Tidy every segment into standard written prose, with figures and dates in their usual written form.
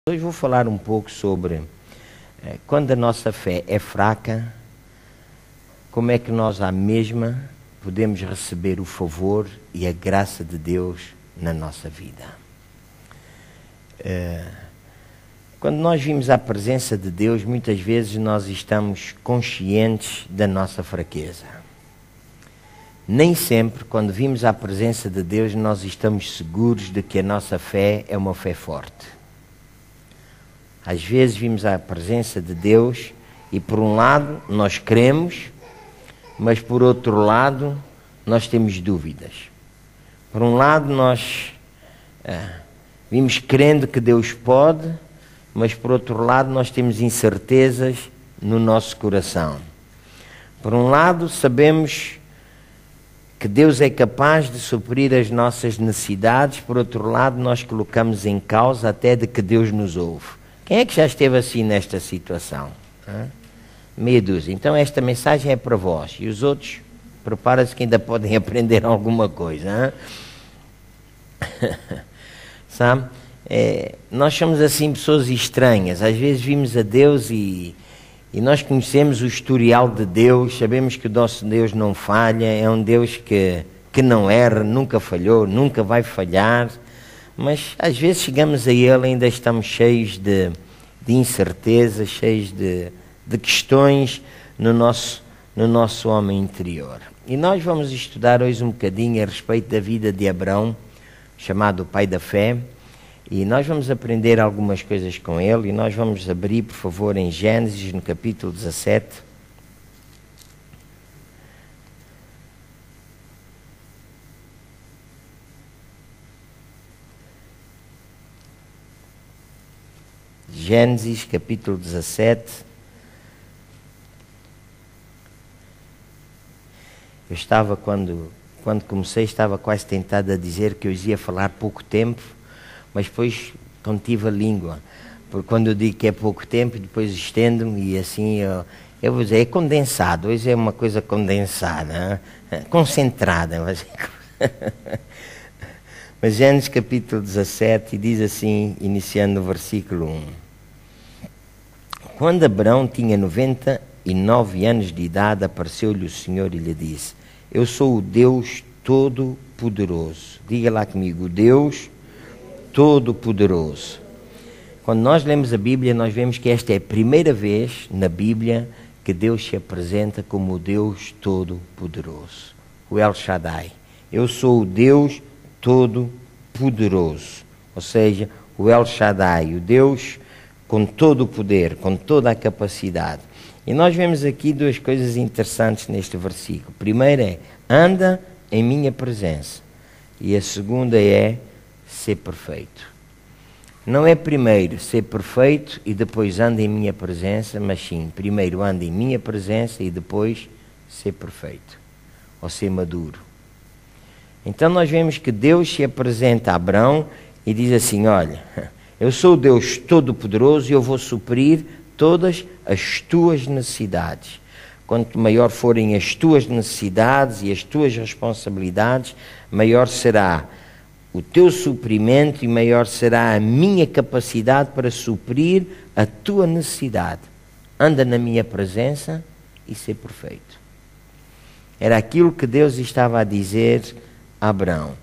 Hoje vou falar um pouco sobre quando a nossa fé é fraca, como é que nós à mesma podemos receber o favor e a graça de Deus na nossa vida. Quando nós vimos a presença de Deus, muitas vezes nós estamos conscientes da nossa fraqueza. Nem sempre, quando vimos a presença de Deus, nós estamos seguros de que a nossa fé é uma fé forte. Às vezes vimos a presença de Deus e, por um lado, nós cremos, mas, por outro lado, nós temos dúvidas. Por um lado, nós vimos crendo que Deus pode, mas, por outro lado, nós temos incertezas no nosso coração. Por um lado, sabemos que Deus é capaz de suprir as nossas necessidades, por outro lado, nós colocamos em causa até de que Deus nos ouve. Quem é que já esteve assim nesta situação? Meia dúzia. Então esta mensagem é para vós. E os outros, preparem-se que ainda podem aprender alguma coisa. Sabe? Nós somos assim pessoas estranhas. Às vezes vimos a Deus e nós conhecemos o historial de Deus. Sabemos que o nosso Deus não falha. É um Deus que não erra, nunca falhou, nunca vai falhar. Mas às vezes chegamos a Ele e ainda estamos cheios de incertezas, cheios de questões no nosso homem interior. E nós vamos estudar hoje um bocadinho a respeito da vida de Abraão, chamado o pai da fé, e nós vamos aprender algumas coisas com ele, e nós vamos abrir, por favor, em Gênesis, no capítulo 17. Gênesis, capítulo 17. Eu estava, quando comecei, estava quase tentado a dizer que eu ia falar pouco tempo, mas depois contive a língua. Porque quando eu digo que é pouco tempo, depois estendo-me e assim, eu vou dizer, é condensado. Hoje é uma coisa condensada, concentrada. Mas Gênesis, capítulo 17, diz assim, iniciando no versículo 1. Quando Abraão tinha 99 anos de idade, apareceu-lhe o Senhor e lhe disse: Eu sou o Deus Todo-Poderoso. Diga lá comigo, o Deus Todo-Poderoso. Quando nós lemos a Bíblia, nós vemos que esta é a primeira vez na Bíblia que Deus se apresenta como o Deus Todo-Poderoso. O El Shaddai. Eu sou o Deus Todo-Poderoso. Ou seja, o El Shaddai, o Deus com todo o poder, com toda a capacidade. E nós vemos aqui duas coisas interessantes neste versículo. A primeira é, anda em minha presença. E a segunda é, ser perfeito. Não é primeiro ser perfeito e depois anda em minha presença, mas sim, primeiro anda em minha presença e depois ser perfeito. Ou ser maduro. Então nós vemos que Deus se apresenta a Abraão e diz assim, olha, eu sou o Deus Todo-Poderoso e eu vou suprir todas as tuas necessidades. Quanto maior forem as tuas necessidades e as tuas responsabilidades, maior será o teu suprimento e maior será a minha capacidade para suprir a tua necessidade. Anda na minha presença e ser perfeito. Era aquilo que Deus estava a dizer a Abraão.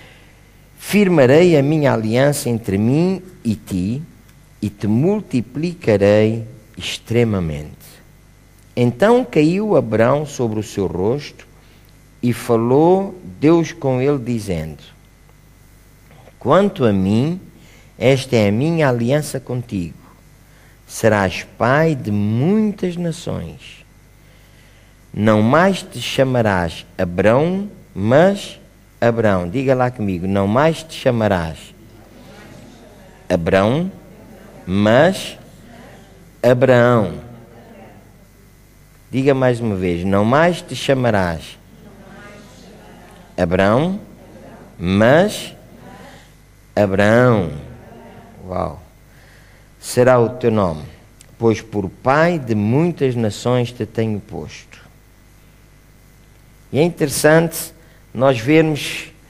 Firmarei a minha aliança entre mim e ti, e te multiplicarei extremamente. Então caiu Abraão sobre o seu rosto, e falou Deus com ele, dizendo: Quanto a mim, esta é a minha aliança contigo. Serás pai de muitas nações. Não mais te chamarás Abrão, mas Abraão. Diga lá comigo, não mais te chamarás Abrão, mas Abraão. Diga mais uma vez, não mais te chamarás Abrão, mas Abraão. Uau! Será o teu nome, pois por pai de muitas nações te tenho posto. E é interessante nós vermos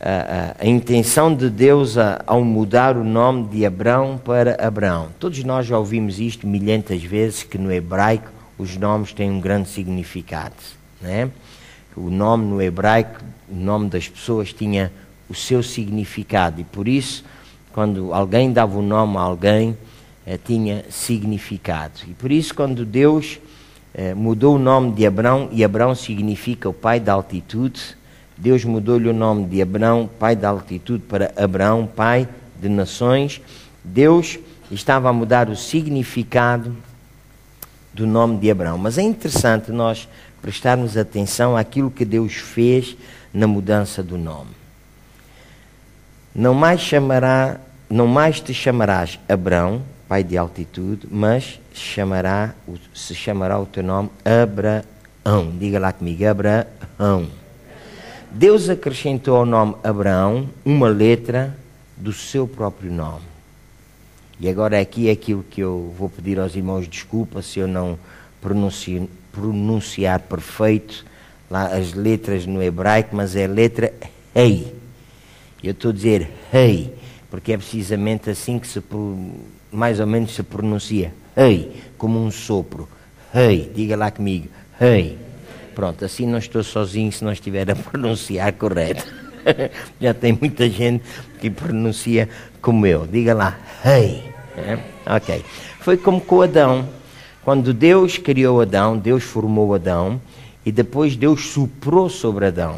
a intenção de Deus ao mudar o nome de Abrão para Abraão. Todos nós já ouvimos isto milhentas vezes, que no hebraico os nomes têm um grande significado, né? O nome no hebraico, o nome das pessoas tinha o seu significado, e por isso, quando alguém dava o nome a alguém, tinha significado. E por isso, quando Deus mudou o nome de Abrão, e Abrão significa o pai da altitude, Deus mudou-lhe o nome de Abrão, pai da altitude, para Abraão, pai de nações. Deus estava a mudar o significado do nome de Abrão. Mas é interessante nós prestarmos atenção àquilo que Deus fez na mudança do nome. Não mais te chamarás Abrão, pai de altitude, mas se chamará o teu nome Abraão. Diga lá comigo, Abraão. Deus acrescentou ao nome Abraão uma letra do seu próprio nome. E agora aqui é aquilo que eu vou pedir aos irmãos desculpa se eu não pronunciar perfeito lá as letras no hebraico, mas é a letra Hei. Eu estou a dizer Hei, porque é precisamente assim que mais ou menos se pronuncia. Hei, como um sopro. Hei, diga lá comigo. Hei. Pronto, assim não estou sozinho se não estiver a pronunciar correto. Já tem muita gente que pronuncia como eu. Diga lá, Hei. Ok. Foi como com Adão. Quando Deus criou Adão, Deus formou Adão, e depois Deus soprou sobre Adão.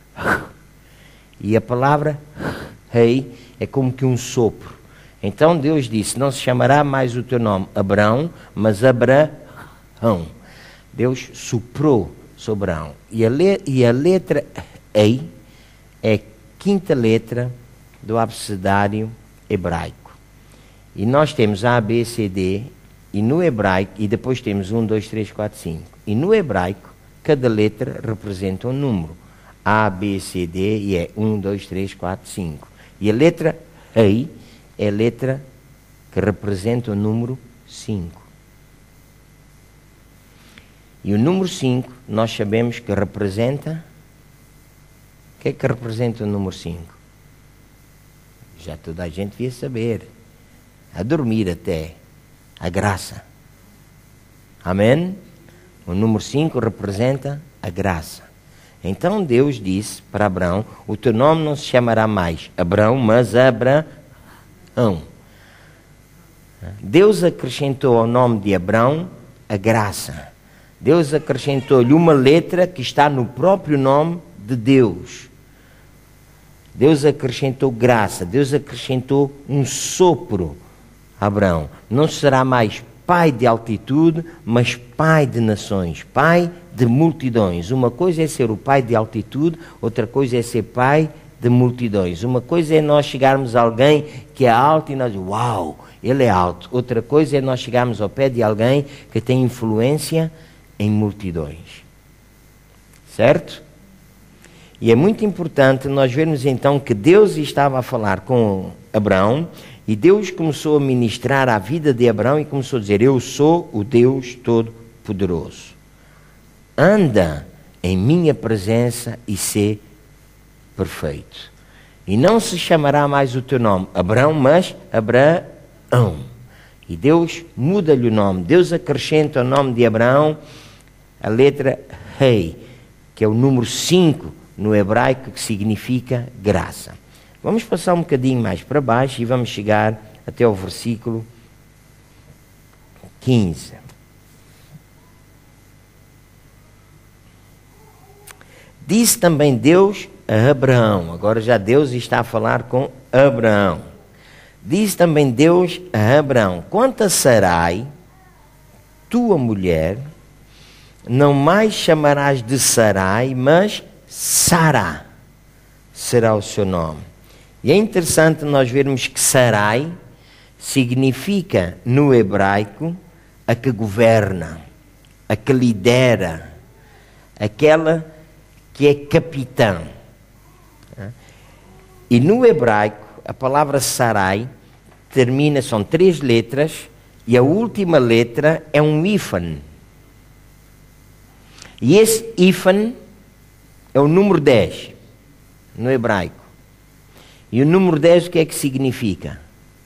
E a palavra Hei é como que um sopro. Então Deus disse, não se chamará mais o teu nome Abrão, mas Abraão. Deus soprou sobre Abrão. E a letra Ei é a quinta letra do abecedário hebraico. E nós temos A, B, C, D, e no hebraico, e depois temos 1, 2, 3, 4, 5. E no hebraico, cada letra representa um número. A, B, C, D, e é 1, 2, 3, 4, 5. E a letra Ei é a letra que representa o número 5. E o número 5, nós sabemos que representa... O que é que representa o número 5? Já toda a gente devia saber. A dormir até. A graça. Amém? O número 5 representa a graça. Então Deus disse para Abraão, o teu nome não se chamará mais Abrão, mas Abraão. Deus acrescentou ao nome de Abrão a graça. Deus acrescentou-lhe uma letra que está no próprio nome de Deus. Deus acrescentou graça. Deus acrescentou um sopro a Abraão. Não será mais pai de altitude, mas pai de nações, pai de multidões. Uma coisa é ser o pai de altitude, outra coisa é ser pai de multidões. Uma coisa é nós chegarmos a alguém que é alto e nós dizemos, uau, ele é alto. Outra coisa é nós chegarmos ao pé de alguém que tem influência em multidões. Certo? E é muito importante nós vermos então que Deus estava a falar com Abraão e Deus começou a ministrar a vida de Abraão e começou a dizer, eu sou o Deus Todo-Poderoso. Anda em minha presença e sê perfeito. E não se chamará mais o teu nome Abraão, mas Abraão. E Deus muda-lhe o nome. Deus acrescenta ao nome de Abraão a letra Hei, que é o número 5 no hebraico, que significa graça. Vamos passar um bocadinho mais para baixo e vamos chegar até ao versículo 15. Disse também Deus a Abraão, agora já Deus está a falar com Abraão. Disse também Deus a Abraão, quanto a Sarai, tua mulher, não mais chamarás de Sarai, mas Sara será o seu nome. E é interessante nós vermos que Sarai significa no hebraico a que governa, a que lidera, aquela que é capitã. E no hebraico a palavra Sarai termina, são 3 letras, e a última letra é um hífen. E esse hífen é o número 10 no hebraico. E o número 10 o que é que significa?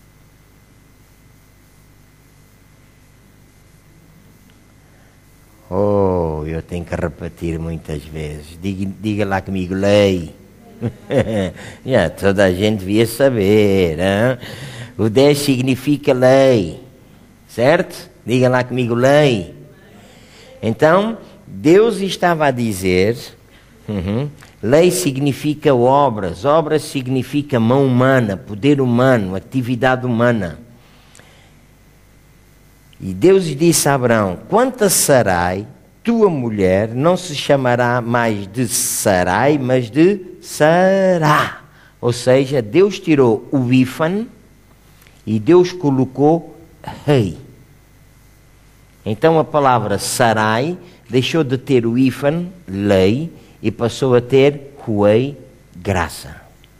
Oh, eu tenho que repetir muitas vezes. Diga lá comigo, lei. Já, toda a gente devia saber. Hein? O 10 significa lei. Certo? Diga lá comigo, lei. Então, Deus estava a dizer, lei significa obras. Obras significa mão humana, poder humano, atividade humana. E Deus disse a Abraão, quanto a Sarai, tua mulher, não se chamará mais de Sarai, mas de Sará. Ou seja, Deus tirou o hífen e Deus colocou rei. Então a palavra Sarai deixou de ter o hífen, lei, e passou a ter ruei, graça.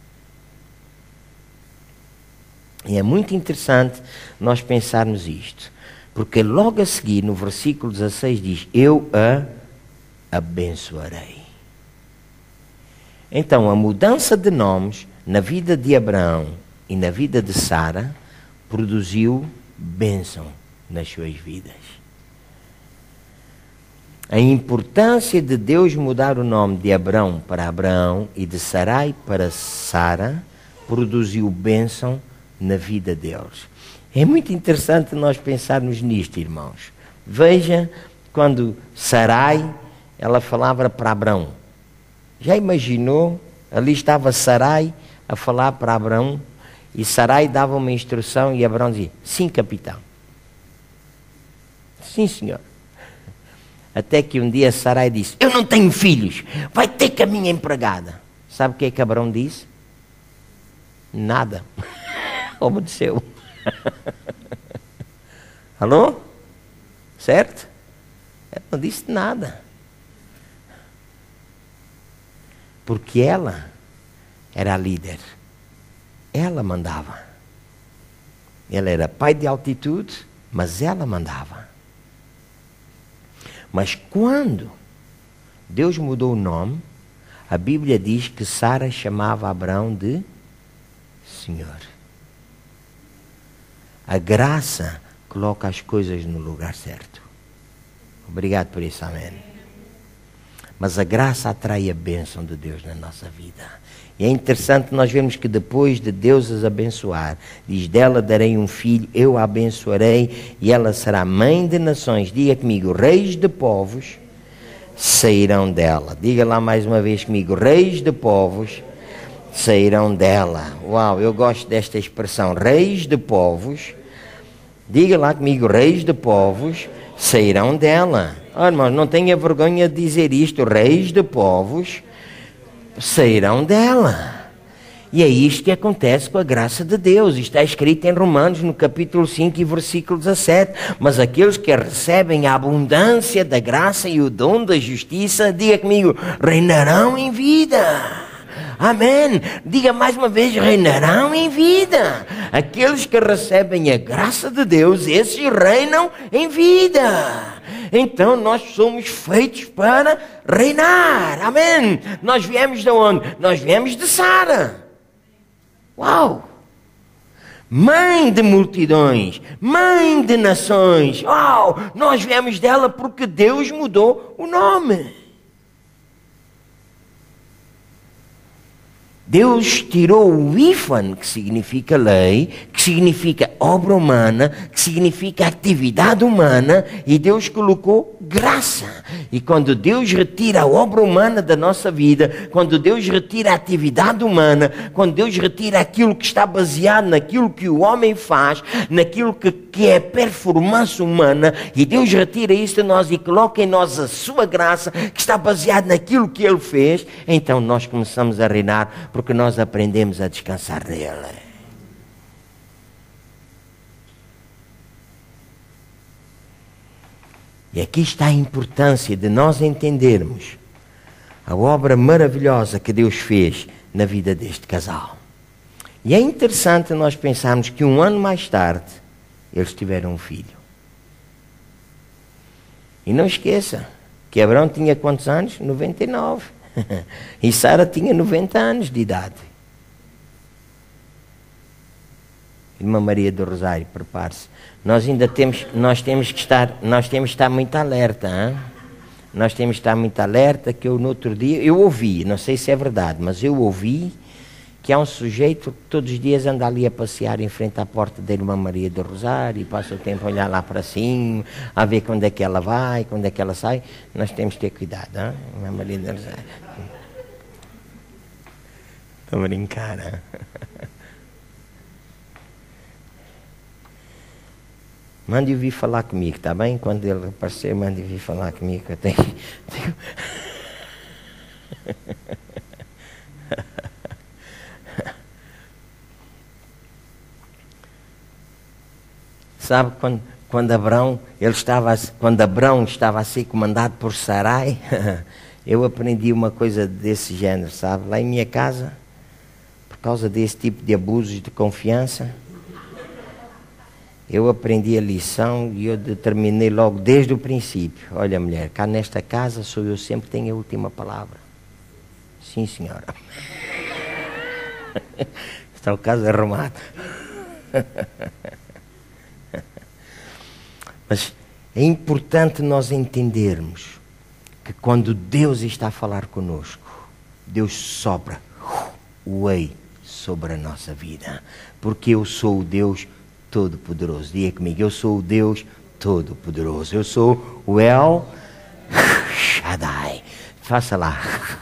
E é muito interessante nós pensarmos isto. Porque logo a seguir, no versículo 16, diz, eu a abençoarei. Então, a mudança de nomes na vida de Abraão e na vida de Sara produziu bênção nas suas vidas. A importância de Deus mudar o nome de Abraão para Abraão e de Sarai para Sara produziu bênção na vida deles. É muito interessante nós pensarmos nisto, irmãos. Veja, quando Sarai, ela falava para Abraão. Já imaginou? Ali estava Sarai a falar para Abraão e Sarai dava uma instrução e Abraão dizia, sim, capitão. Sim, senhor. Até que um dia Sarai disse, eu não tenho filhos, vai ter que a minha empregada. Sabe o que é que Abraão disse? Nada. Obedeceu. Alô? Certo? Ela não disse nada. Porque ela era a líder. Ela mandava. Ela era pai de altitude, mas ela mandava. Mas quando Deus mudou o nome, a Bíblia diz que Sara chamava Abraão de Senhor. A graça coloca as coisas no lugar certo. Obrigado por isso, amém. Mas a graça atrai a bênção de Deus na nossa vida. E é interessante nós vemos que depois de Deus as abençoar, diz, dela darei um filho, eu a abençoarei, e ela será mãe de nações. Diga comigo, reis de povos sairão dela. Diga lá mais uma vez comigo, reis de povos sairão dela. Uau, eu gosto desta expressão, reis de povos. Diga lá comigo, reis de povos sairão dela. Oh, irmãos, não tenha vergonha de dizer isto, reis de povos sairão dela. E é isto que acontece com a graça de Deus. Está escrito em Romanos, no capítulo 5 e versículo 17. Mas aqueles que recebem a abundância da graça e o dom da justiça, diga comigo, reinarão em vida. Amém. Diga mais uma vez, reinarão em vida. Aqueles que recebem a graça de Deus, esses reinam em vida. Então nós somos feitos para reinar. Amém. Nós viemos de onde? Nós viemos de Sara. Uau! Mãe de multidões, mãe de nações. Uau! Nós viemos dela porque Deus mudou o nome. Deus tirou o hífen, que significa lei, que significa obra humana, que significa atividade humana, e Deus colocou graça. E quando Deus retira a obra humana da nossa vida, quando Deus retira a atividade humana, quando Deus retira aquilo que está baseado naquilo que o homem faz, naquilo que é performance humana, e Deus retira isso de nós e coloca em nós a sua graça, que está baseada naquilo que Ele fez, então nós começamos a reinar, porque nós aprendemos a descansar nele. E aqui está a importância de nós entendermos a obra maravilhosa que Deus fez na vida deste casal. E é interessante nós pensarmos que um ano mais tarde eles tiveram um filho. E não esqueça que Abraão tinha quantos anos? 99. E Sara tinha 90 anos de idade. Irmã Maria do Rosário, prepare-se. Nós temos que estar muito alerta, hein? Nós temos que estar muito alerta, que eu no outro dia, eu ouvi, não sei se é verdade, mas eu ouvi que há um sujeito que todos os dias anda ali a passear em frente à porta da Irmã Maria do Rosário e passa o tempo a olhar lá para cima, a ver quando é que ela vai, quando é que ela sai. Nós temos que ter cuidado, hein? Irmã Maria do Rosário. Estou a brincar, hein? Mande-o vir falar comigo, está bem? Quando ele aparecer, mande-o vir falar comigo. Eu tenho... Sabe, quando Abraão estava a ser comandado por Sarai, eu aprendi uma coisa desse género, sabe? Lá em minha casa, por causa desse tipo de abusos de confiança, eu aprendi a lição e eu determinei logo desde o princípio. Olha, mulher, cá nesta casa sou eu sempre que tenho a última palavra. Sim, senhora. Está o caso arrumado. Mas é importante nós entendermos que quando Deus está a falar conosco, Deus sopra o ei sobre a nossa vida. Porque eu sou o Deus Todo-Poderoso. Diga comigo, eu sou o Deus Todo-Poderoso. Eu sou o El Shaddai. Faça lá.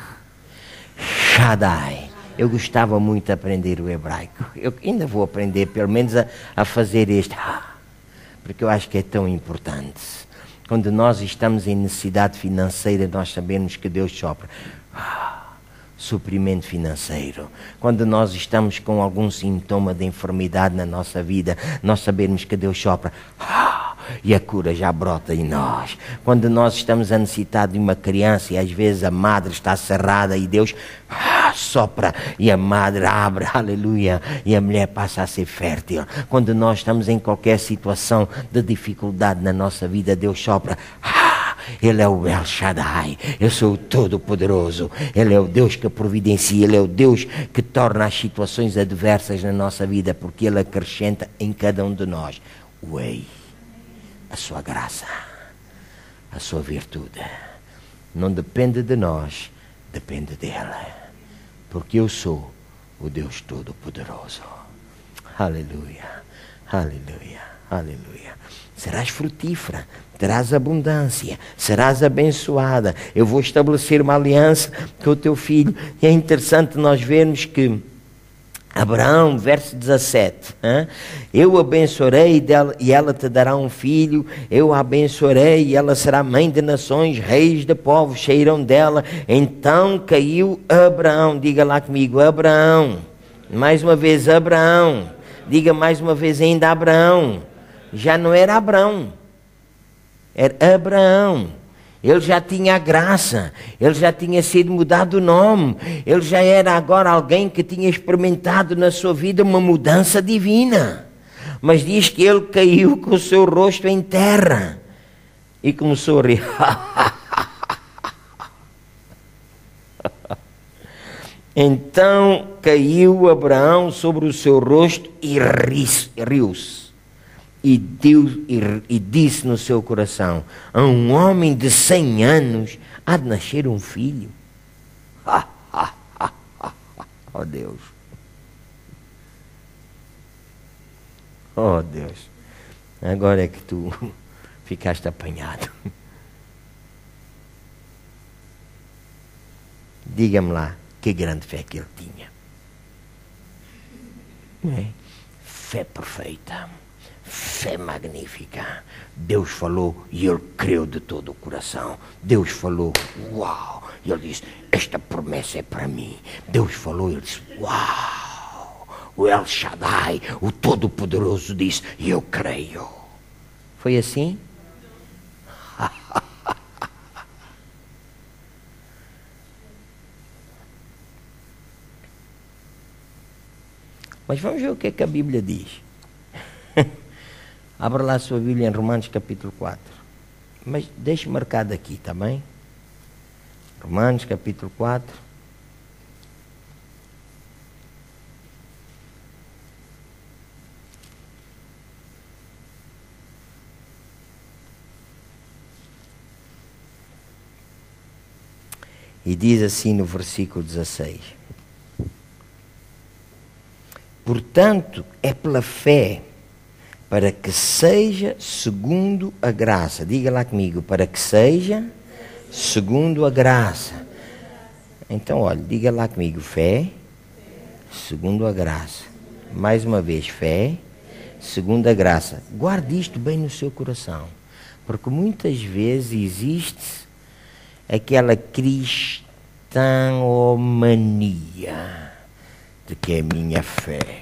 Shaddai. Eu gostava muito de aprender o hebraico. Eu ainda vou aprender, pelo menos, a fazer este. Porque eu acho que é tão importante. Quando nós estamos em necessidade financeira, nós sabemos que Deus sopra. Suprimento financeiro. Quando nós estamos com algum sintoma de enfermidade na nossa vida, nós sabemos que Deus sopra. E a cura já brota em nós. Quando nós estamos a necessitar de uma criança e às vezes a madre está cerrada e Deus sopra e a madre abre, aleluia, e a mulher passa a ser fértil. Quando nós estamos em qualquer situação de dificuldade na nossa vida, Deus sopra. Ele é o El Shaddai. Eu sou o Todo-Poderoso. Ele é o Deus que providencia. Ele é o Deus que torna as situações adversas na nossa vida, porque Ele acrescenta em cada um de nós o ei, a sua graça, a sua virtude. Não depende de nós, depende dele. Porque eu sou o Deus Todo-Poderoso. Aleluia, aleluia, aleluia. Serás frutífera, terás abundância, serás abençoada. Eu vou estabelecer uma aliança com o teu filho. E é interessante nós vermos que Abraão, verso 17, eu abençoarei dela, e ela te dará um filho, eu a abençoarei e ela será mãe de nações, reis de povos sairão dela. Então caiu Abraão, diga lá comigo, Abraão, mais uma vez Abraão, diga mais uma vez ainda Abraão, já não era Abrão, era Abraão. Ele já tinha a graça, ele já tinha sido mudado o nome, ele já era agora alguém que tinha experimentado na sua vida uma mudança divina. Mas diz que ele caiu com o seu rosto em terra e começou a rir. Então caiu Abraão sobre o seu rosto e riu-se. E disse no seu coração, a um homem de 100 anos há de nascer um filho. Oh Deus. Oh Deus. Agora é que tu ficaste apanhado. Diga-me lá, que grande fé que ele tinha. Fé perfeita. Fé magnífica. Deus falou e ele creu de todo o coração. Deus falou, uau. E ele disse, esta promessa é para mim. Deus falou e ele disse, uau. O El Shaddai, o Todo-Poderoso, disse, e eu creio. Foi assim? Mas vamos ver o que é que a Bíblia diz. Abra lá a sua Bíblia em Romanos capítulo 4. Mas deixe marcado aqui, está bem? Romanos capítulo 4. E diz assim no versículo 16: portanto, é pela fé, para que seja segundo a graça. Diga lá comigo, para que seja segundo a graça. Então, olha, diga lá comigo, fé, segundo a graça. Mais uma vez, fé, segundo a graça. Guarde isto bem no seu coração, porque muitas vezes existe aquela cristãomania de que é minha fé.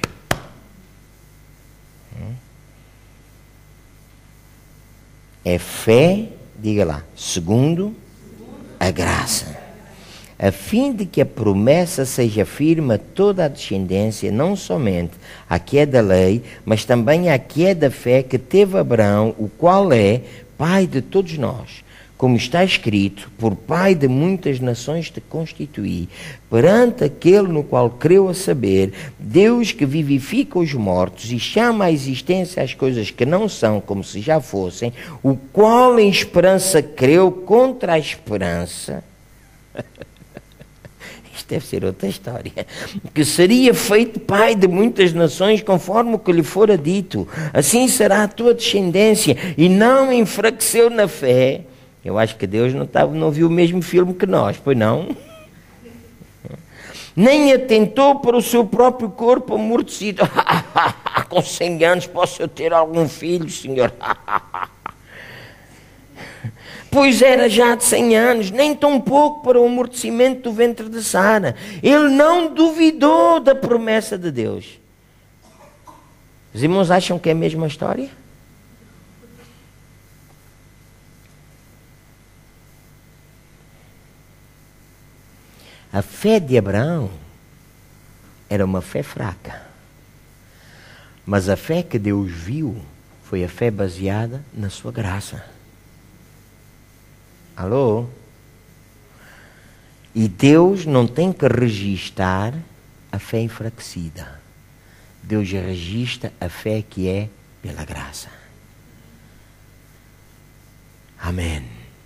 É fé, diga lá, segundo a graça, a fim de que a promessa seja firme a toda a descendência, não somente a que é da lei, mas também a que é da fé que teve Abraão, o qual é pai de todos nós. Como está escrito, por pai de muitas nações te constituí, perante aquele no qual creu, a saber, Deus que vivifica os mortos e chama à existência as coisas que não são como se já fossem, o qual em esperança creu contra a esperança. Isto deve ser outra história. Que seria feito pai de muitas nações, conforme o que lhe fora dito. Assim será a tua descendência, e não enfraqueceu na fé. Eu acho que Deus não viu o mesmo filme que nós, pois não? Nem atentou para o seu próprio corpo amortecido. Com 100 anos posso eu ter algum filho, Senhor? Pois era já de 100 anos, nem tão pouco para o amortecimento do ventre de Sara. Ele não duvidou da promessa de Deus. Os irmãos acham que é a mesma história? A fé de Abraão era uma fé fraca. Mas a fé que Deus viu foi a fé baseada na sua graça. Alô? E Deus não tem que registar a fé enfraquecida. Deus registra a fé que é pela graça. Amém.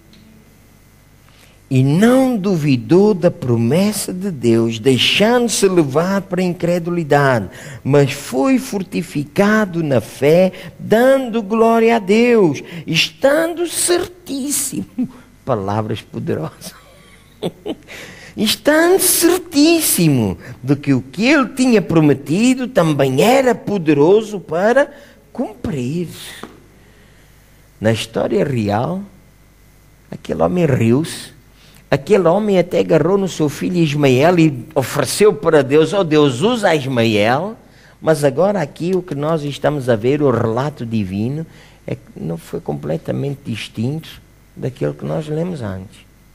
E não duvidou da promessa de Deus, deixando-se levar para a incredulidade, mas foi fortificado na fé, dando glória a Deus, estando certíssimo. Palavras poderosas. Estando certíssimo de que o que ele tinha prometido também era poderoso para cumprir. Na história real, aquele homem riu-se. Aquele homem até agarrou no seu filho Ismael e ofereceu para Deus: oh Deus, usa Ismael. Mas agora aqui o que nós estamos a ver, o relato divino, é que não foi completamente distinto daquilo que nós lemos antes.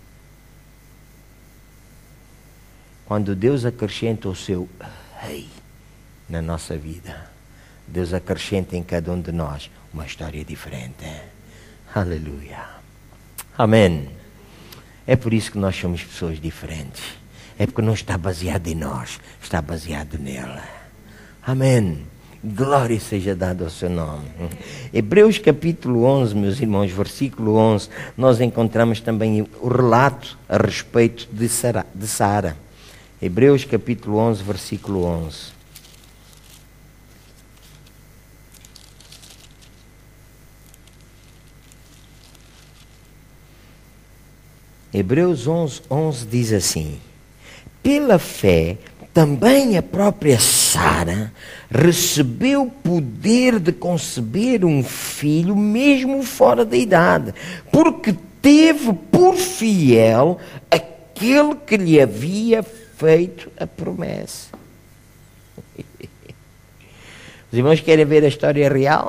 Quando Deus acrescenta o seu rei na nossa vida, Deus acrescenta em cada um de nós uma história diferente. Aleluia. Amém. É por isso que nós somos pessoas diferentes. É porque não está baseado em nós, está baseado nele. Amém. Glória seja dada ao seu nome. Hebreus capítulo 11, meus irmãos, versículo 11, nós encontramos também o relato a respeito de Sara. Hebreus capítulo 11, versículo 11. Hebreus 11, 11 diz assim: pela fé, também a própria Sara recebeu poder de conceber um filho, mesmo fora da idade, porque teve por fiel aquele que lhe havia feito a promessa. Os irmãos querem ver a história real?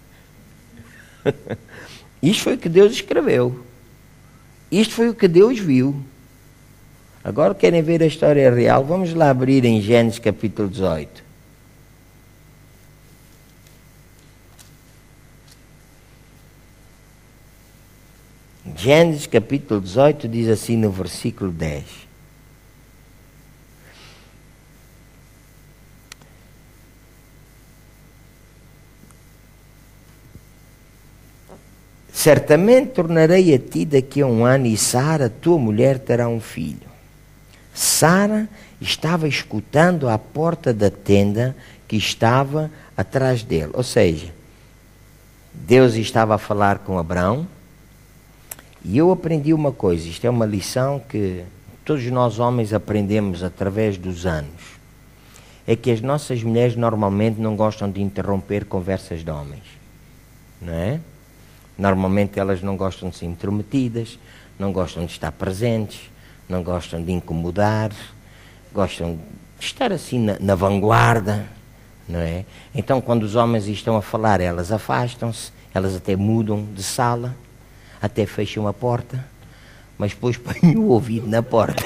Isto foi o que Deus escreveu. Isto foi o que Deus viu. Agora querem ver a história real? Vamos lá abrir em Gênesis capítulo 18. Gênesis capítulo 18 diz assim no versículo 10. Certamente tornarei a ti daqui a 1 ano, e Sara, tua mulher, terá um filho. Sara estava escutando à porta da tenda que estava atrás dele. Ou seja, Deus estava a falar com Abraão. E eu aprendi uma coisa, isto é uma lição que todos nós homens aprendemos através dos anos. É que as nossas mulheres normalmente não gostam de interromper conversas de homens. Não é? Normalmente elas não gostam de ser intrometidas, não gostam de estar presentes, não gostam de incomodar, gostam de estar assim na vanguarda, não é? Então quando os homens estão a falar, elas afastam-se, elas até mudam de sala, até fecham a porta, mas depois põem o ouvido na porta.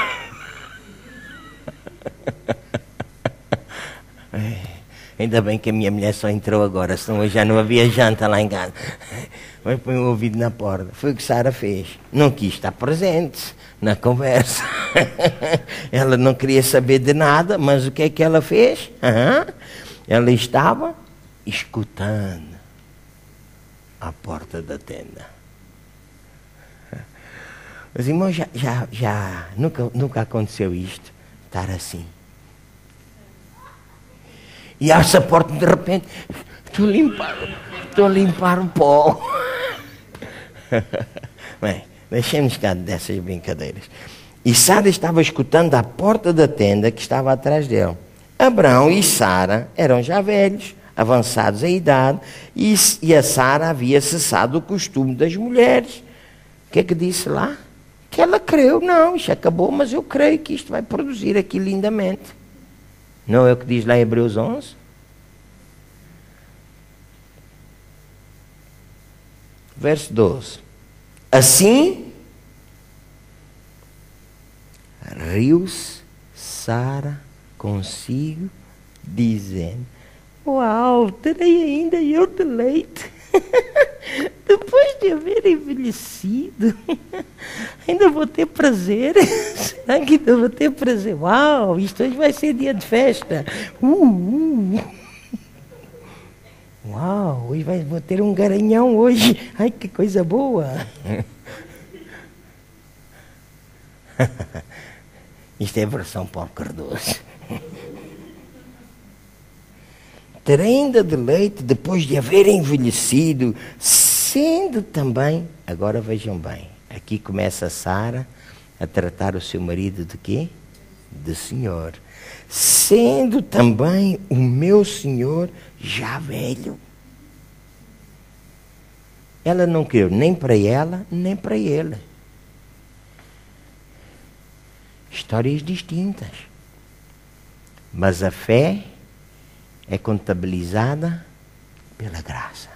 Ainda bem que a minha mulher só entrou agora, senão hoje já não havia janta lá em casa. Mas põe o ouvido na porta. Foi o que Sara fez. Não quis estar presente na conversa. Ela não queria saber de nada, mas o que é que ela fez? Ela estava escutando à porta da tenda. Os irmãos, nunca aconteceu isto, estar assim. E abre-se a porta de repente, estou a limpar o pó. Bem, deixemos cá dessas brincadeiras. E Sara estava escutando à porta da tenda que estava atrás dele. Abraão e Sara eram já velhos, avançados em idade, e a Sara havia cessado o costume das mulheres. O que é que disse lá? Que ela creu. Não, isto acabou, mas eu creio que isto vai produzir aqui lindamente. Não é o que diz lá em Hebreus 11? Verso 12. Assim, riu-se Sara consigo, dizendo: uau, terei ainda eu de leite, depois de haver envelhecido, ainda vou ter prazer. Será que ainda vou ter prazer? Uau, isto hoje vai ser dia de festa. Uau, hoje vou ter um garanhão hoje. Ai, que coisa boa. Isto é a versão Paulo Cardoso. Terei ainda de leite depois de haver envelhecido, sendo também, agora vejam bem, aqui começa Sara a tratar o seu marido de quê? De senhor. Sendo também o meu senhor já velho. Ela não creu nem para ela, nem para ele. Histórias distintas. Mas a fé é contabilizada pela graça.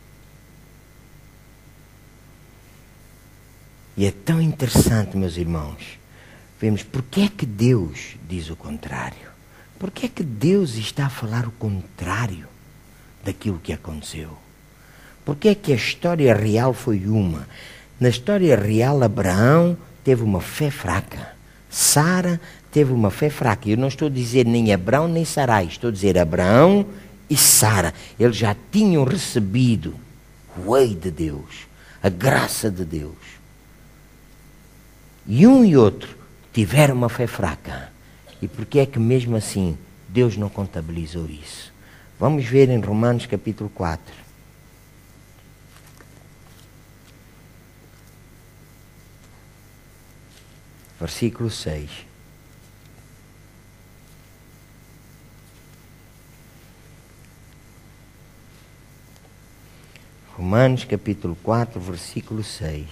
E é tão interessante, meus irmãos, vemos porque é que Deus diz o contrário. Porque é que Deus está a falar o contrário daquilo que aconteceu? Porque é que a história real foi uma? Na história real, Abraão teve uma fé fraca. Sara teve uma fé fraca. Eu não estou a dizer nem Abraão nem Sarai. Estou a dizer Abraão e Sara. Eles já tinham recebido o ei de Deus, a graça de Deus. E um e outro tiveram uma fé fraca. E porque é que mesmo assim Deus não contabilizou isso? Vamos ver em Romanos capítulo 4. Versículo 6. Romanos capítulo 4, versículo 6.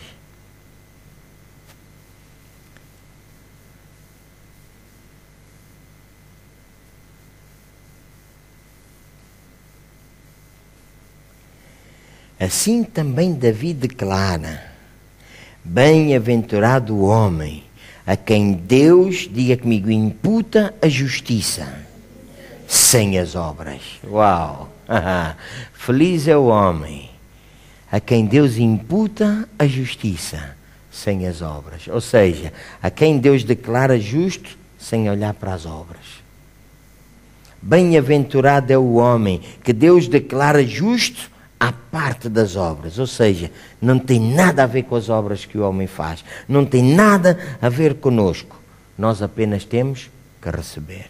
Assim também Davi declara: bem-aventurado o homem a quem Deus, diga comigo, imputa a justiça sem as obras. Uau! Feliz é o homem a quem Deus imputa a justiça sem as obras. Ou seja, a quem Deus declara justo sem olhar para as obras. Bem-aventurado é o homem que Deus declara justo à parte das obras, ou seja, não tem nada a ver com as obras que o homem faz, não tem nada a ver conosco. nós apenas temos que receber.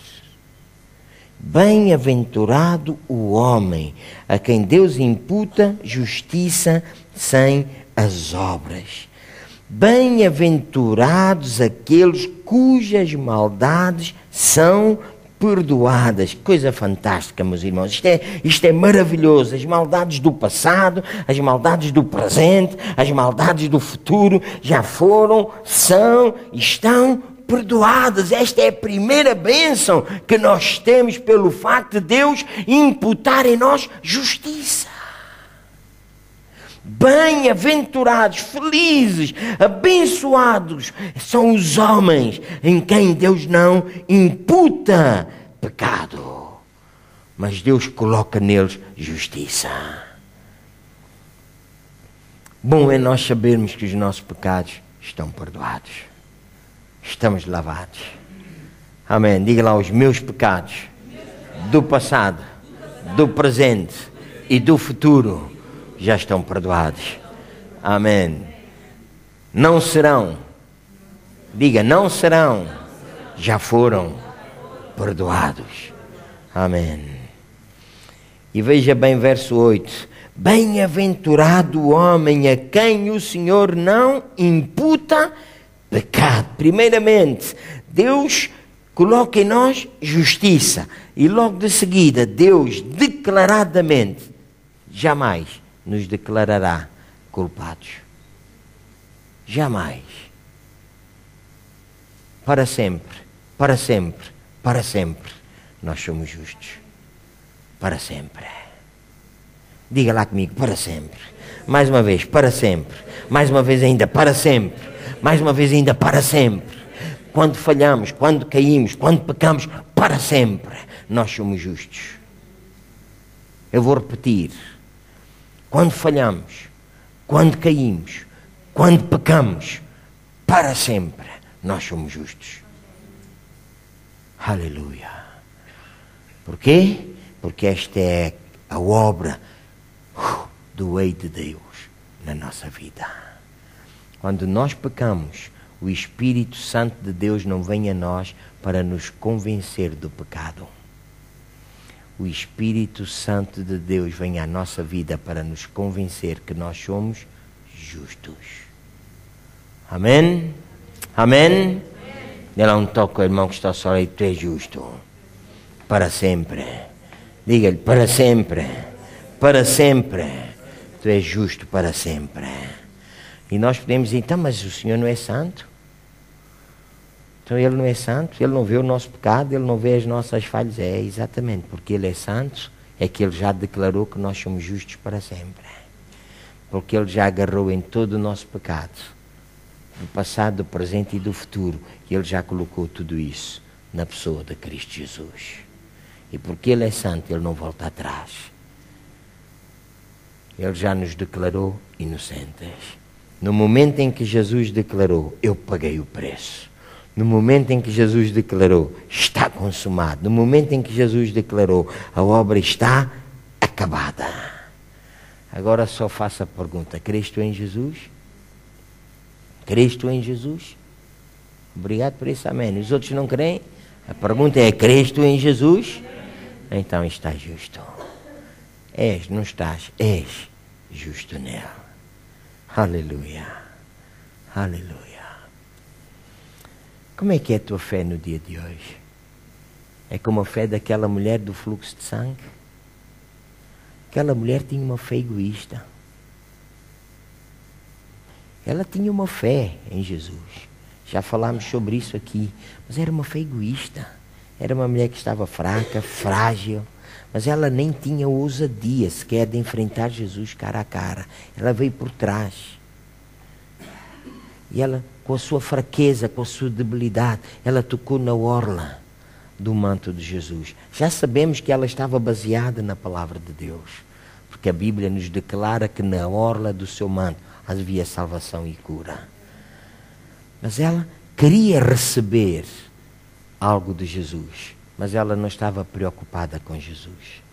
Bem-aventurado o homem a quem Deus imputa justiça sem as obras. Bem-aventurados aqueles cujas maldades são perdoadas. Coisa fantástica, meus irmãos. Isto é maravilhoso. As maldades do passado, as maldades do presente, as maldades do futuro já foram, são e estão perdoadas. Esta é a primeira bênção que nós temos pelo facto de Deus imputar em nós justiça. Bem-aventurados, felizes, abençoados são os homens em quem Deus não imputa pecado, mas Deus coloca neles justiça. Bom é nós sabermos que os nossos pecados estão perdoados. Estamos lavados. Amém. Diga lá, os meus pecados do passado, do presente e do futuro já estão perdoados. Amém. Não serão. Diga, não serão. Já foram perdoados. Amém. E veja bem verso 8. Bem-aventurado o homem a quem o Senhor não imputa pecado. Primeiramente, Deus coloca em nós justiça. E logo de seguida, Deus declaradamente jamais nos declarará culpados. Jamais. Para sempre, para sempre, para sempre, nós somos justos. Para sempre. Diga lá comigo, para sempre. Mais uma vez, para sempre. Mais uma vez ainda, para sempre. Mais uma vez ainda, para sempre. Quando falhamos, quando caímos, quando pecamos, para sempre, nós somos justos. Eu vou repetir. Quando falhamos, quando caímos, quando pecamos, para sempre, nós somos justos. Aleluia. Porquê? Porque esta é a obra do Rei de Deus na nossa vida. Quando nós pecamos, o Espírito Santo de Deus não vem a nós para nos convencer do pecado. O Espírito Santo de Deus vem à nossa vida para nos convencer que nós somos justos. Amém? Amém? Dê lá um toque ao irmão que está só aí, tu és justo. Para sempre. Diga-lhe, para sempre. Para sempre. Tu és justo para sempre. E nós podemos dizer, então, mas o Senhor não é santo? Então Ele não é santo? Ele não vê o nosso pecado? Ele não vê as nossas falhas? É, exatamente, porque Ele é santo, é que Ele já declarou que nós somos justos para sempre. Porque Ele já agarrou em todo o nosso pecado, do passado, do presente e do futuro. E Ele já colocou tudo isso na pessoa de Cristo Jesus. E porque Ele é santo, Ele não volta atrás. Ele já nos declarou inocentes. No momento em que Jesus declarou, eu paguei o preço. No momento em que Jesus declarou, está consumado. No momento em que Jesus declarou, a obra está acabada. Agora só faço a pergunta, crês tu em Jesus? Crês tu em Jesus? Obrigado por isso, amém. Os outros não creem? A pergunta é, crês tu em Jesus? Então estás justo. És, não estás, és justo nele. Aleluia. Aleluia. Como é que é a tua fé no dia de hoje? É como a fé daquela mulher do fluxo de sangue? Aquela mulher tinha uma fé egoísta. Ela tinha uma fé em Jesus. Já falámos sobre isso aqui. Mas era uma fé egoísta. Era uma mulher que estava fraca, frágil. Mas ela nem tinha ousadia sequer de enfrentar Jesus cara a cara. Ela veio por trás. E ela, com a sua fraqueza, com a sua debilidade, ela tocou na orla do manto de Jesus. Já sabemos que ela estava baseada na palavra de Deus. Porque a Bíblia nos declara que na orla do seu manto havia salvação e cura. Mas ela queria receber algo de Jesus. Mas ela não estava preocupada com Jesus.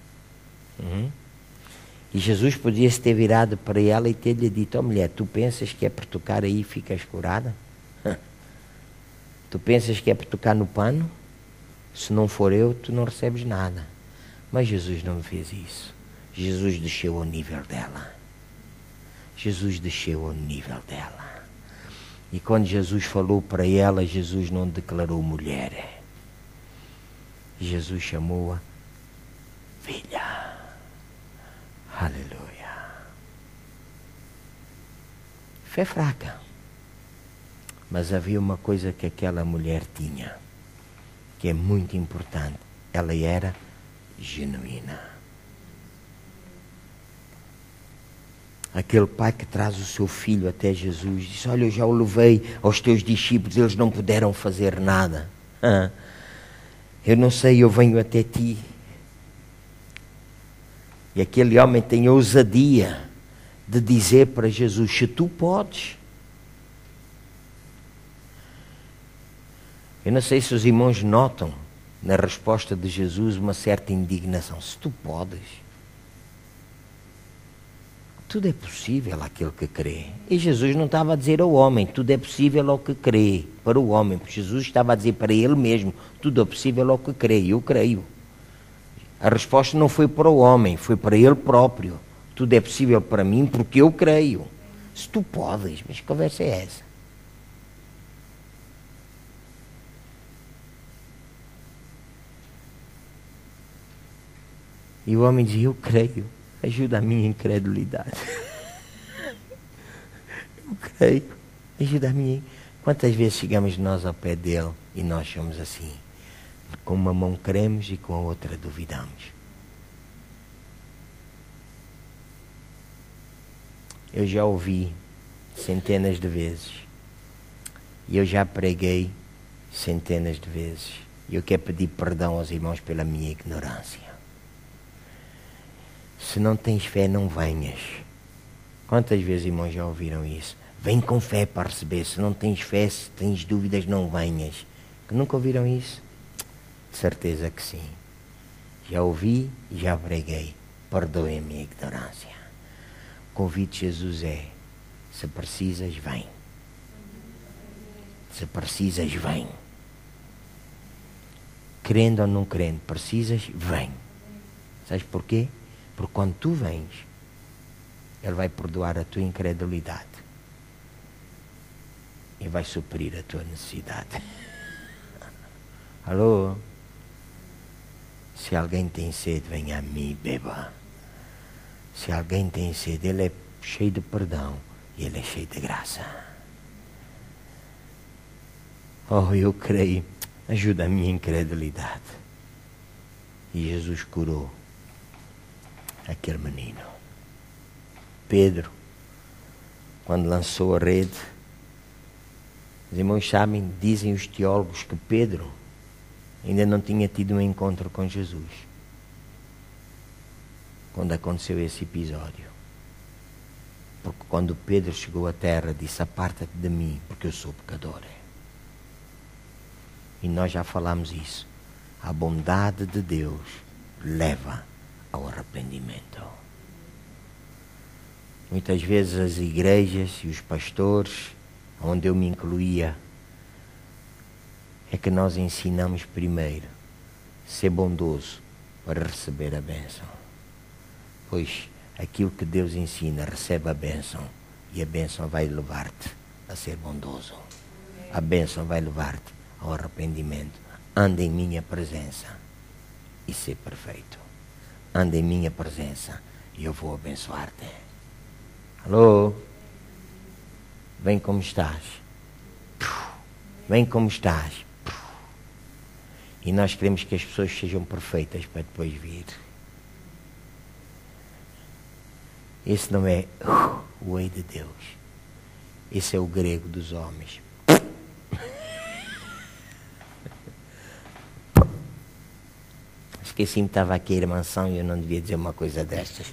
E Jesus podia se ter virado para ela e ter-lhe dito, mulher, tu pensas que é por tocar aí ficas curada? Tu pensas que é para tocar no pano? Se não for eu, tu não recebes nada. Mas Jesus não fez isso. Jesus desceu ao nível dela. Jesus desceu ao nível dela. E quando Jesus falou para ela, Jesus não declarou mulher. Jesus chamou-a filha. Aleluia. Fé fraca. Mas havia uma coisa que aquela mulher tinha, que é muito importante. Ela era genuína. Aquele pai que traz o seu filho até Jesus, diz: olha, eu já o levei aos teus discípulos, eles não puderam fazer nada. Eu não sei, eu venho até ti. E aquele homem tem a ousadia de dizer para Jesus: se tu podes. Eu não sei se os irmãos notam na resposta de Jesus uma certa indignação. Se tu podes. Tudo é possível àquele que crê. E Jesus não estava a dizer ao homem: tudo é possível ao que crê. Para o homem. Porque Jesus estava a dizer para ele mesmo: tudo é possível ao que crê. Eu creio. A resposta não foi para o homem, foi para ele próprio. Tudo é possível para mim porque eu creio. Se tu podes. Mas que conversa é essa? E o homem dizia: eu creio. Ajuda a minha incredulidade. Eu creio. Ajuda a minha. Quantas vezes chegamos nós ao pé dele e nós somos assim? Com uma mão cremos e com a outra duvidamos. Eu já ouvi centenas de vezes. E eu já preguei centenas de vezes. E eu quero pedir perdão aos irmãos pela minha ignorância. Se não tens fé, não venhas. Quantas vezes, irmãos, já ouviram isso? Vem com fé para receber. Se não tens fé, se tens dúvidas, não venhas. Nunca ouviram isso? De certeza que sim. Já ouvi e já preguei. Perdoem a minha ignorância. O convite de Jesus é: se precisas, vem. Se precisas, vem. Crendo ou não crendo, precisas, vem. Sabes porquê? Porque quando tu vens, Ele vai perdoar a tua incredulidade e vai suprir a tua necessidade. Alô? Se alguém tem sede, venha a mim, beba. Se alguém tem sede, Ele é cheio de perdão e Ele é cheio de graça. Oh, eu creio. Ajuda a minha incredulidade. E Jesus curou aquele menino. Pedro, quando lançou a rede, os irmãos sabem, dizem os teólogos, que Pedro ainda não tinha tido um encontro com Jesus quando aconteceu esse episódio. Porque quando Pedro chegou à terra, disse: aparta-te de mim, porque eu sou pecador. E nós já falamos isso. A bondade de Deus leva ao arrependimento. Muitas vezes as igrejas e os pastores, onde eu me incluía, é que nós ensinamos primeiro ser bondoso para receber a bênção. Pois aquilo que Deus ensina, recebe a bênção, e a bênção vai levar-te a ser bondoso. A bênção vai levar-te ao arrependimento. Anda em minha presença e ser perfeito. Anda em minha presença e eu vou abençoar-te. Alô? Vem como estás. Vem como estás. E nós queremos que as pessoas sejam perfeitas para depois vir. Esse não é o ei de Deus. Esse é o grego dos homens. Esqueci-me, estava aqui a irmãção e eu não devia dizer uma coisa destas.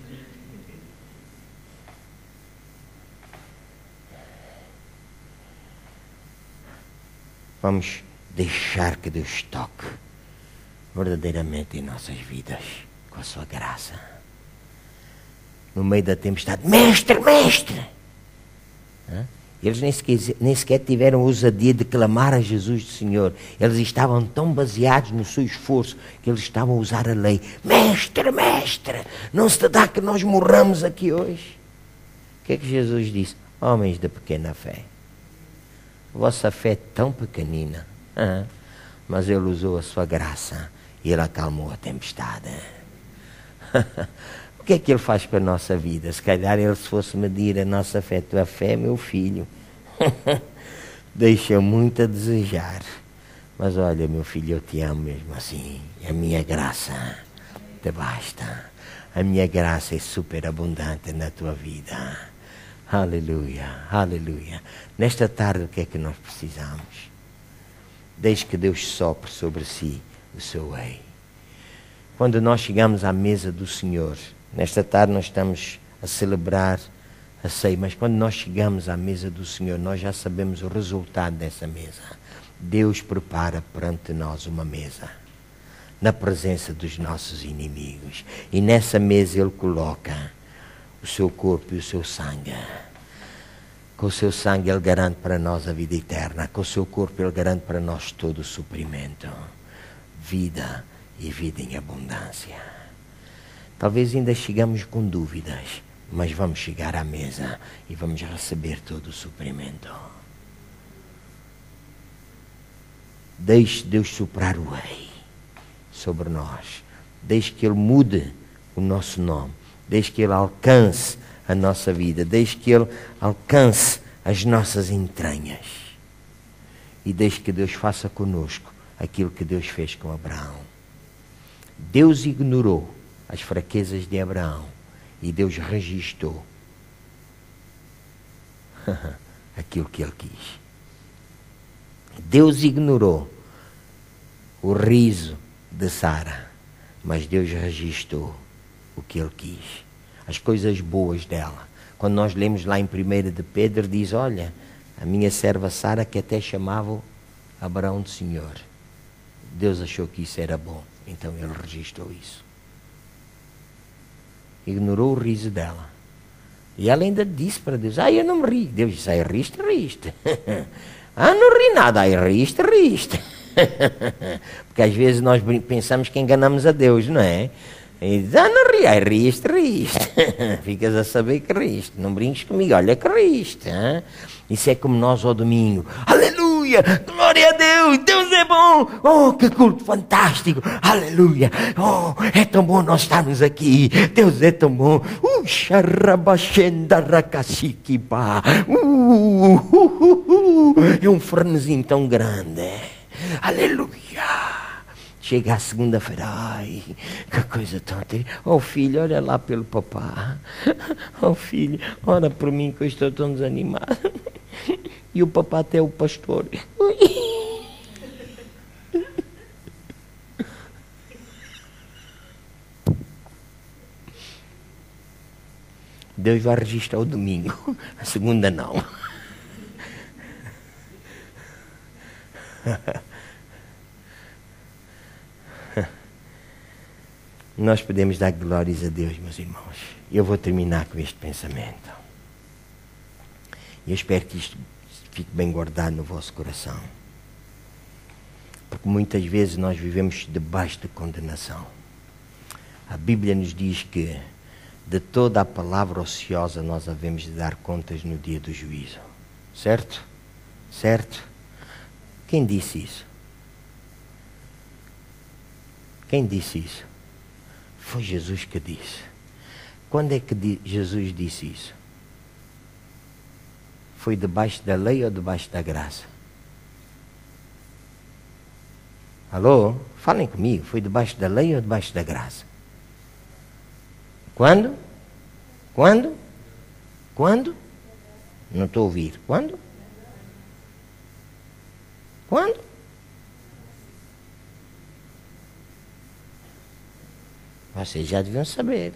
Vamos deixar que Deus toque verdadeiramente em nossas vidas com a sua graça. No meio da tempestade: mestre, mestre! Eles nem sequer tiveram ousadia de clamar a Jesus de Senhor. Eles estavam tão baseados no seu esforço que eles estavam a usar a lei. Mestre, mestre, não se te dá que nós morramos aqui hoje? O que é que Jesus disse? Homens de pequena fé. A vossa fé é tão pequenina. Mas Ele usou a sua graça e Ele acalmou a tempestade. O que é que Ele faz com a nossa vida? Se calhar Ele, se fosse medir a nossa fé, tua fé, meu filho, deixa muito a desejar. Mas olha, meu filho, eu te amo mesmo assim. A minha graça te basta. A minha graça é superabundante na tua vida. Aleluia, aleluia. Nesta tarde, o que é que nós precisamos? Deixe que Deus sopre sobre si o seu rei. Quando nós chegamos à mesa do Senhor, nesta tarde nós estamos a celebrar a ceia, mas quando nós chegamos à mesa do Senhor, nós já sabemos o resultado dessa mesa. Deus prepara perante nós uma mesa, na presença dos nossos inimigos. E nessa mesa Ele coloca o seu corpo e o seu sangue. Com o seu sangue Ele garante para nós a vida eterna. Com o seu corpo Ele garante para nós todo o suprimento. Vida e vida em abundância. Talvez ainda chegamos com dúvidas, mas vamos chegar à mesa e vamos receber todo o suprimento. Deixe Deus soprar o rei sobre nós. Deixe que Ele mude o nosso nome. Deixe que Ele alcance a nossa vida. Deixe que Ele alcance as nossas entranhas. E deixe que Deus faça conosco aquilo que Deus fez com Abraão. Deus ignorou as fraquezas de Abraão e Deus registou aquilo que Ele quis. Deus ignorou o riso de Sara, mas Deus registou o que Ele quis, as coisas boas dela. Quando nós lemos lá em 1 de Pedro, diz, olha, a minha serva Sara, que até chamava Abraão de Senhor. Deus achou que isso era bom, então Ele registrou isso. Ignorou o riso dela. E ela ainda disse para Deus, eu não me ri. Deus disse, riste, riste. Não ri nada, riste, riste. Porque às vezes nós pensamos que enganamos a Deus, não é? E diz, não ri, riste, riste. Ficas a saber que riste. Não brinques comigo, olha que riste. Isso é como nós ao domingo. Aleluia, glória a Deus, Deus é bom. Oh, que culto fantástico, aleluia. Oh, é tão bom nós estarmos aqui. Deus é tão bom. É um frenesim tão grande. Aleluia. Chega a segunda-feira, ai, que coisa tão terrível. Oh filho, olha lá pelo papá. Oh filho, ora por mim que eu estou tão desanimado. E o papá até é o pastor. Deus vai registrar o domingo, a segunda não. Nós podemos dar glórias a Deus, meus irmãos. Eu vou terminar com este pensamento. E eu espero que isto fique bem guardado no vosso coração. Porque muitas vezes nós vivemos debaixo de condenação. A Bíblia nos diz que de toda a palavra ociosa nós havemos de dar contas no dia do juízo. Certo? Certo? Quem disse isso? Quem disse isso? Foi Jesus que disse. Quando é que Jesus disse isso? Foi debaixo da lei ou debaixo da graça? Alô? Falem comigo. Foi debaixo da lei ou debaixo da graça? Quando? Quando? Quando? Não estou a ouvir. Quando? Quando? Vocês já deviam saber.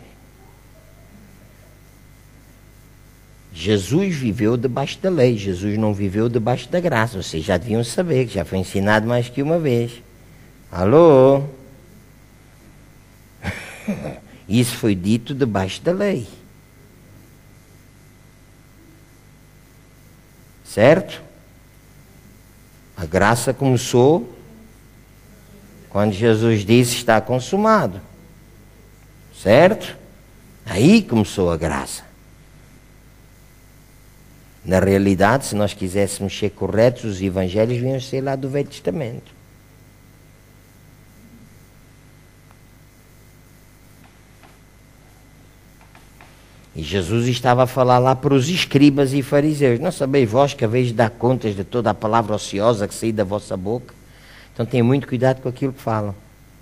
Jesus viveu debaixo da lei. Jesus não viveu debaixo da graça. Vocês já deviam saber, que já foi ensinado mais que uma vez. Alô? Isso foi dito debaixo da lei. Certo? A graça começou quando Jesus disse está consumado. Certo? Aí começou a graça. Na realidade, se nós quiséssemos ser corretos, os evangelhos vinham ser lá do Velho Testamento. E Jesus estava a falar lá para os escribas e fariseus. Não sabeis vós que haveis de dar contas de toda a palavra ociosa que saí da vossa boca? Então tenham muito cuidado com aquilo que falam.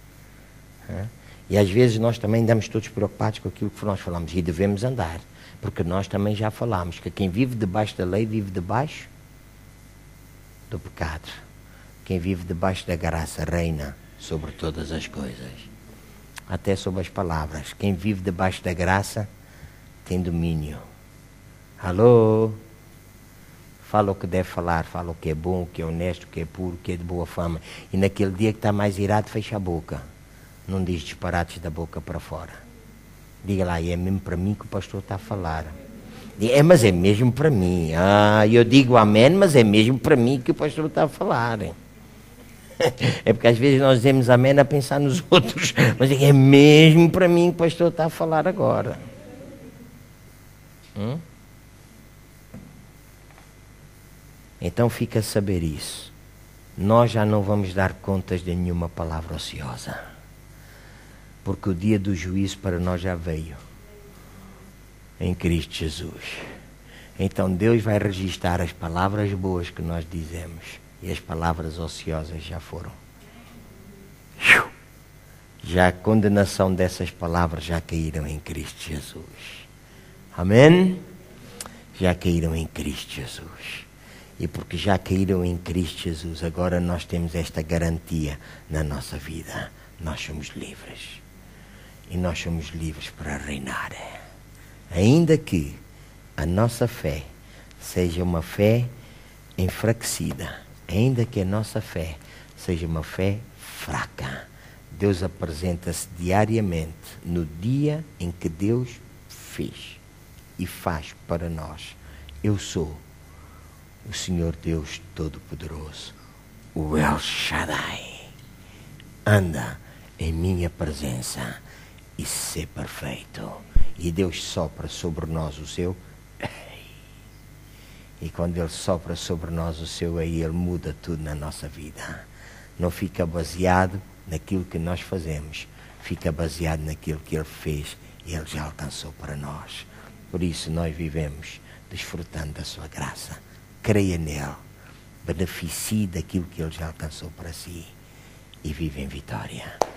E às vezes nós também andamos todos preocupados com aquilo que nós falamos. E devemos andar. Porque nós também já falamos que quem vive debaixo da lei vive debaixo do pecado. Quem vive debaixo da graça reina sobre todas as coisas. Até sobre as palavras. Quem vive debaixo da graça tem domínio. Alô? Fala o que deve falar, fala o que é bom, o que é honesto, o que é puro, o que é de boa fama. E naquele dia que está mais irado, fecha a boca. Não diz disparates da boca para fora. Diga lá, é mesmo para mim que o pastor está a falar. Diga, mas é mesmo para mim. Eu digo amém, mas é mesmo para mim que o pastor está a falar. É porque às vezes nós dizemos amém a pensar nos outros. Mas é mesmo para mim que o pastor está a falar agora. Então fica a saber isso. Nós já não vamos dar contas de nenhuma palavra ociosa. Porque o dia do juízo para nós já veio. Em Cristo Jesus. Então Deus vai registrar as palavras boas que nós dizemos. E as palavras ociosas já foram. Já a condenação dessas palavras já caíram em Cristo Jesus. Amém? Já caíram em Cristo Jesus. E porque já caíram em Cristo Jesus, agora nós temos esta garantia na nossa vida. Nós somos livres. E nós somos livres para reinar. Ainda que a nossa fé seja uma fé enfraquecida, ainda que a nossa fé seja uma fé fraca, Deus apresenta-se diariamente no dia em que Deus fez e faz para nós. Eu sou o Senhor Deus Todo-Poderoso, o El Shaddai. Anda em minha presença e ser perfeito. E Deus sopra sobre nós o seu ei. E quando Ele sopra sobre nós o seu ei, Ele muda tudo na nossa vida. Não fica baseado naquilo que nós fazemos, fica baseado naquilo que Ele fez e Ele já alcançou para nós. Por isso nós vivemos desfrutando da sua graça. Creia nele, beneficie daquilo que Ele já alcançou para si e vive em vitória.